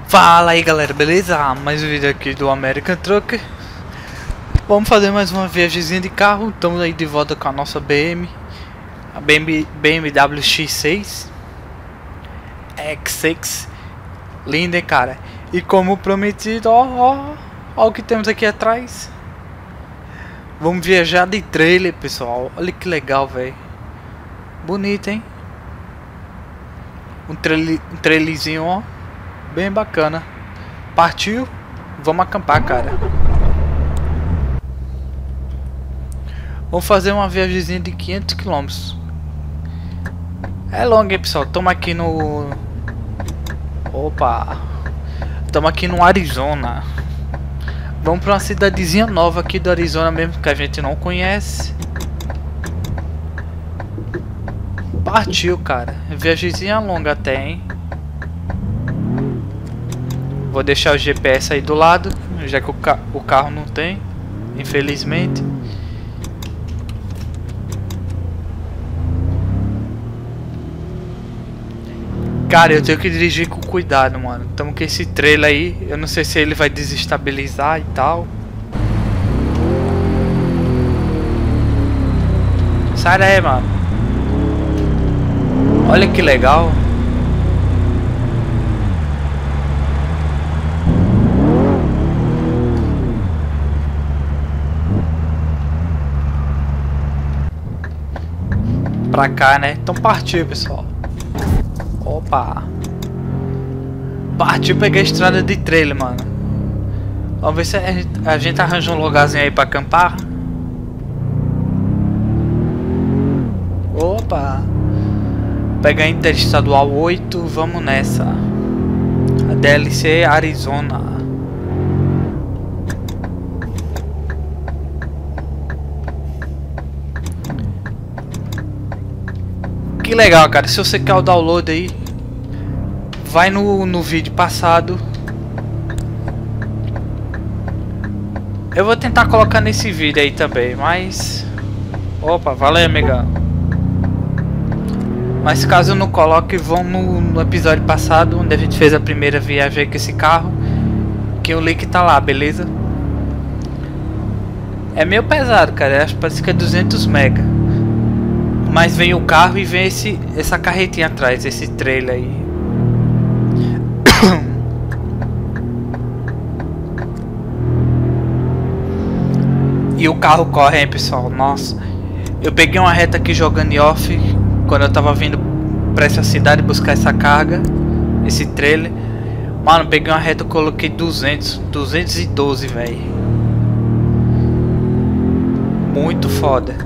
Fala aí galera, beleza? Mais um vídeo aqui do American Trucker. Vamos fazer mais uma viagemzinha de carro. Estamos aí de volta com a nossa a BMW X6 X6. Linda, hein, cara? E como prometido, ó o que temos aqui atrás. Vamos viajar de trailer, pessoal. Olha que legal, velho. Bonito, hein? Um trailerzinho, ó. Bem bacana. Partiu. Vamos acampar, cara. Vamos fazer uma viagemzinha de 500 km. É longa, hein, pessoal. Estamos aqui no... Opa. Estamos aqui no Arizona. Vamos para uma cidadezinha nova aqui do Arizona mesmo, que a gente não conhece. Partiu, cara. Viagemzinha longa até, hein. Vou deixar o GPS aí do lado, já que o carro não tem, infelizmente. Cara, eu tenho que dirigir com cuidado, mano. Estamos com esse trailer aí, eu não sei se ele vai desestabilizar e tal. Sai daí, mano. Olha que legal. Pra cá, né? Então partiu, pessoal. Opa. Partiu pegar a estrada de trailer, mano. Vamos ver se a gente arranja um lugarzinho aí pra acampar. Opa. Pegar a Interestadual 8, vamos nessa. A DLC Arizona. Que legal, cara. Se você quer o download aí, vai no vídeo passado. Eu vou tentar colocar nesse vídeo aí também, mas... Opa, valeu, amigão. Mas caso eu não coloque, vão no episódio passado, onde a gente fez a primeira viagem aí com esse carro, que o link tá lá, beleza? É meio pesado, cara. Acho que parece que é 200 mega. Mas vem o carro e vem essa carretinha atrás, esse trailer aí. E o carro corre, hein, pessoal? Nossa. Eu peguei uma reta aqui jogando em off, quando eu tava vindo pra essa cidade buscar essa carga, esse trailer. Mano, peguei uma reta, eu coloquei 212, velho. Muito foda.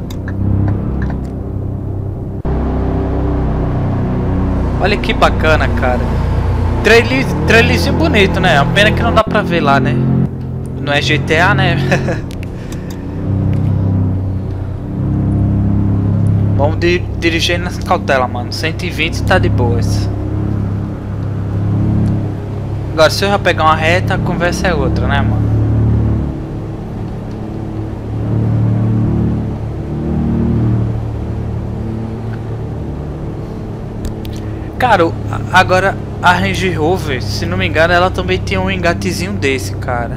Olha que bacana, cara. Trailerzinho bonito, né? A pena que não dá pra ver lá, né? Não é GTA, né? Vamos dirigir nas cautelas, mano. 120 tá de boas. Agora, se eu já pegar uma reta, a conversa é outra, né, mano? Cara, agora a Range Rover, se não me engano, ela também tem um engatezinho desse, cara.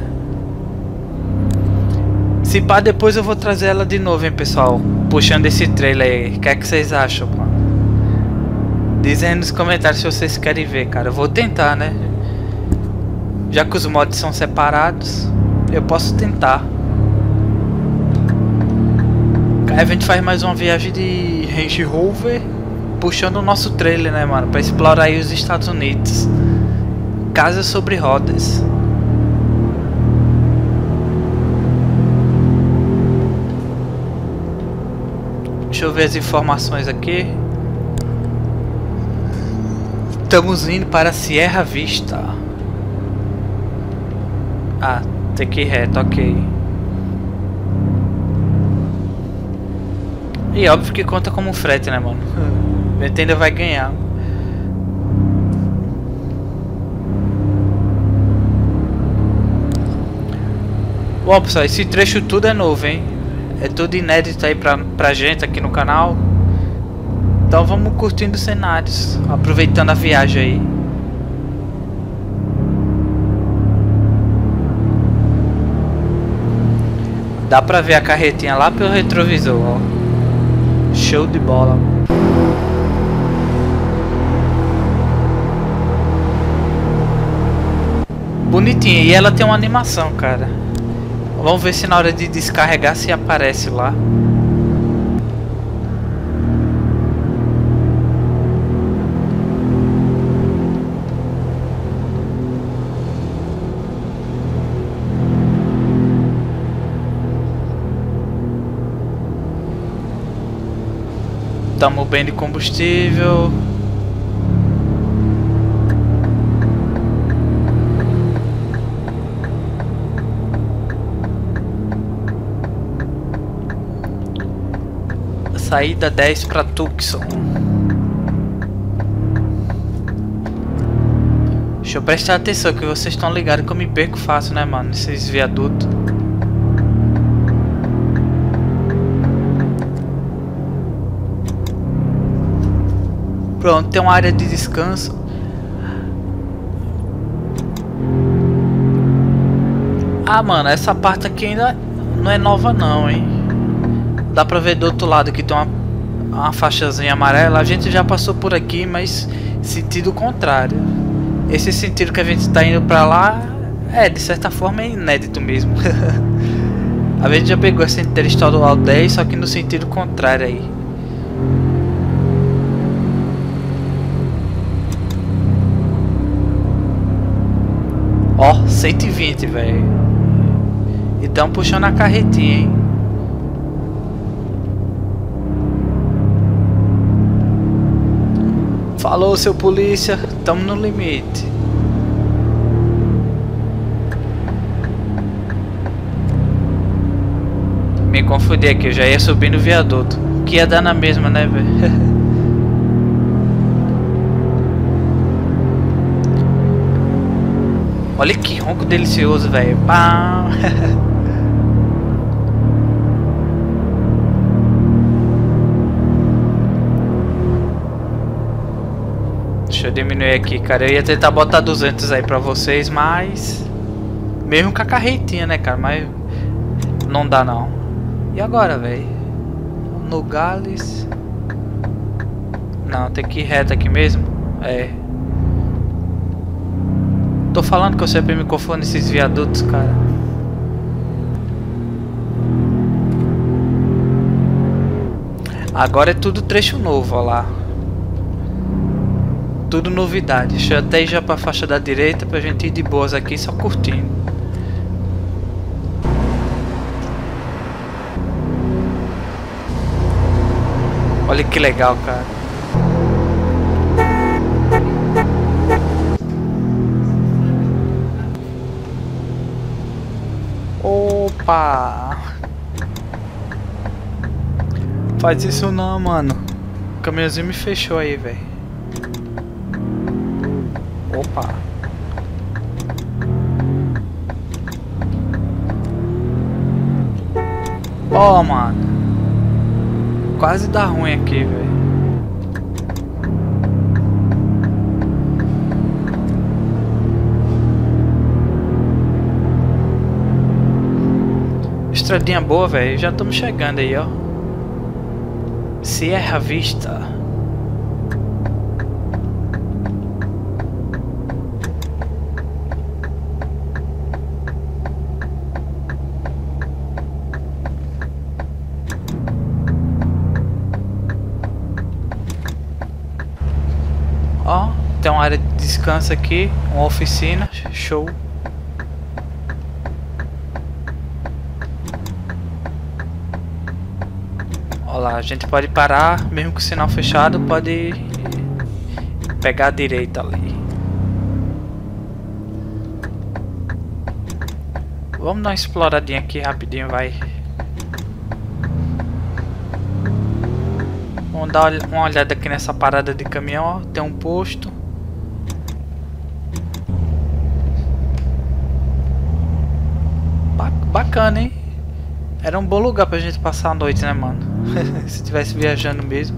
Se pá, depois eu vou trazer ela de novo, hein, pessoal. Puxando esse trailer aí. O que é que vocês acham, mano? Dizem aí nos comentários se vocês querem ver, cara. Eu vou tentar, né? Já que os mods são separados, eu posso tentar. Aí a gente faz mais uma viagem de Range Rover, puxando o nosso trailer, né, mano? Pra explorar aí os Estados Unidos. Casa sobre rodas. Deixa eu ver as informações aqui. Estamos indo para Sierra Vista. Ah, tem que ir reto, ok. E óbvio que conta como frete, né, mano? A gente ainda vai ganhar. Bom, pessoal, esse trecho tudo é novo, hein? É tudo inédito aí pra gente aqui no canal. Então vamos curtindo os cenários, aproveitando a viagem aí. Dá pra ver a carretinha lá pelo retrovisor, ó. Show de bola. Bonitinha. E ela tem uma animação, cara. Vamos ver se na hora de descarregar se aparece lá. Tamo bem de combustível. Saída 10 para Tucson. Deixa eu prestar atenção que vocês estão ligados que eu me perco fácil, né, mano? Nesses viadutos. Pronto, tem uma área de descanso. Ah, mano, essa parte aqui ainda não é nova não, hein? Dá pra ver do outro lado que tem uma faixazinha amarela. A gente já passou por aqui, mas sentido contrário. Esse sentido que a gente tá indo pra lá é, de certa forma, é inédito mesmo. A gente já pegou essa interestadual 10, só que no sentido contrário aí. Ó, 120, velho. E tão puxando a carretinha, hein? Falou, seu polícia, tamo no limite. Me confundi aqui, eu já ia subir no viaduto. Que ia dar na mesma, né, velho? Olha que ronco delicioso, velho. Deixa eu diminuir aqui, cara. Eu ia tentar botar 200 aí pra vocês, mas... mesmo com a carretinha, né, cara? Mas... não dá, não. E agora, velho? Nogales... não, tem que ir reto aqui mesmo. É. Tô falando que eu sempre me confundo nesses viadutos, cara. Agora é tudo trecho novo, ó lá. Tudo novidade. Deixa eu até ir já pra faixa da direita pra gente ir de boas aqui, só curtindo. Olha que legal, cara. Opa! Faz isso não, mano. O caminhãozinho me fechou aí, velho. Opa! Ó, mano. Quase dá ruim aqui, velho. Estradinha boa, velho. Já estamos chegando aí, ó. Sierra Vista. Ó, tem uma área de descanso aqui, uma oficina, show. Ó lá, a gente pode parar, mesmo com o sinal fechado, pode pegar a direita ali. Vamos dar uma exploradinha aqui rapidinho, vai. Vamos dar uma olhada aqui nessa parada de caminhão, ó. Tem um posto. Bacana, hein? Era um bom lugar pra gente passar a noite, né, mano? Se tivesse viajando mesmo.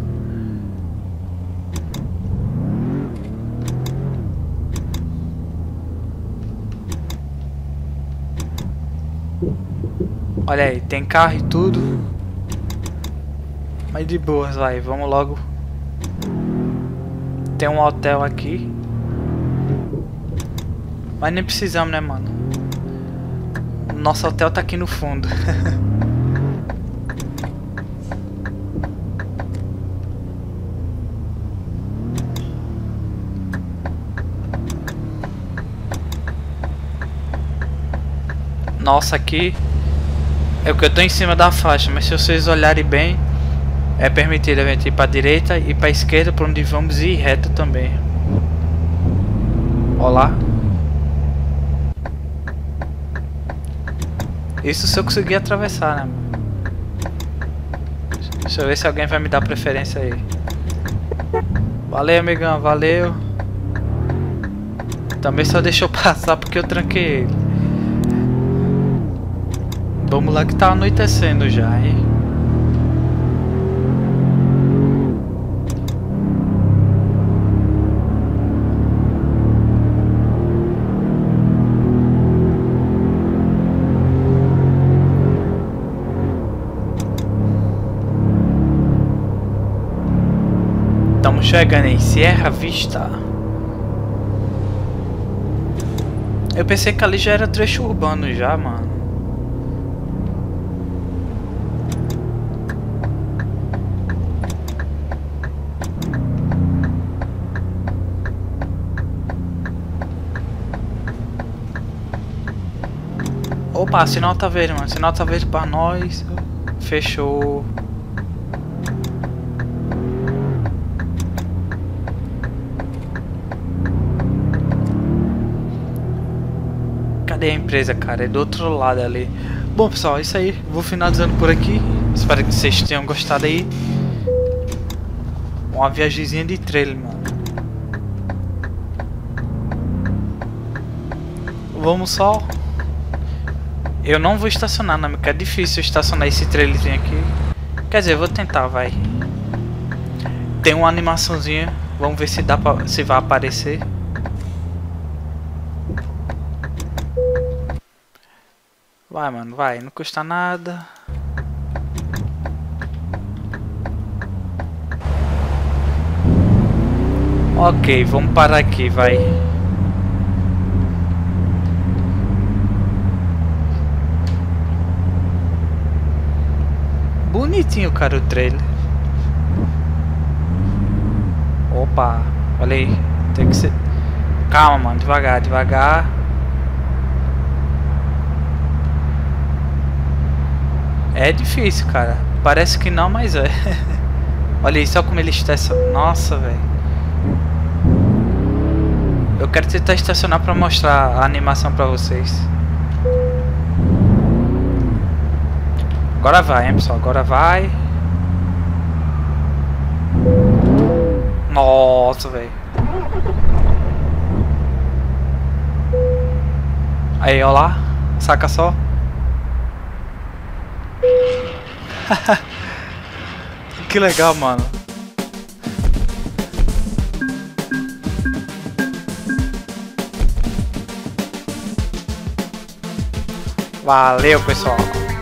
Olha aí, tem carro e tudo. Mas de boas, vai, vamos logo. Tem um hotel aqui. Mas nem precisamos, né, mano? Nosso hotel tá aqui no fundo. Nossa, aqui é o que eu tô em cima da faixa, mas se vocês olharem bem, é permitido a gente ir pra direita e pra esquerda, por onde vamos, ir reto também. Olá. Isso se eu conseguir atravessar, né? Deixa eu ver se alguém vai me dar preferência aí. Valeu, amigão, valeu. Também só deixou passar porque eu tranquei ele. Vamos lá que tá anoitecendo já, hein? Estamos chegando em Sierra Vista. Eu pensei que ali já era trecho urbano já, mano. Opa, sinal tá verde, mano. Sinal tá verde pra nós. Fechou. Cadê a empresa, cara? É do outro lado ali. Bom, pessoal, é isso aí. Vou finalizando por aqui. Espero que vocês tenham gostado aí. Uma viagemzinha de trailer, mano. Vamos só. Eu não vou estacionar, não, porque é difícil estacionar esse trailerzinho aqui. Quer dizer, eu vou tentar, vai. Tem uma animaçãozinha. Vamos ver se dá pra, se vai aparecer. Vai, mano, vai. Não custa nada. Ok, vamos parar aqui, vai. Bonitinho, cara, o trailer. Opa, olha aí. Tem que ser... Calma, mano, devagar, devagar. É difícil, cara. Parece que não, mas é. Olha aí, só como ele está... Nossa, velho. Eu quero tentar estacionar pra mostrar a animação pra vocês. Agora vai, hein, pessoal. Agora vai. Nossa, velho. Aí, ó lá. Saca só. Que legal, mano. Valeu, pessoal.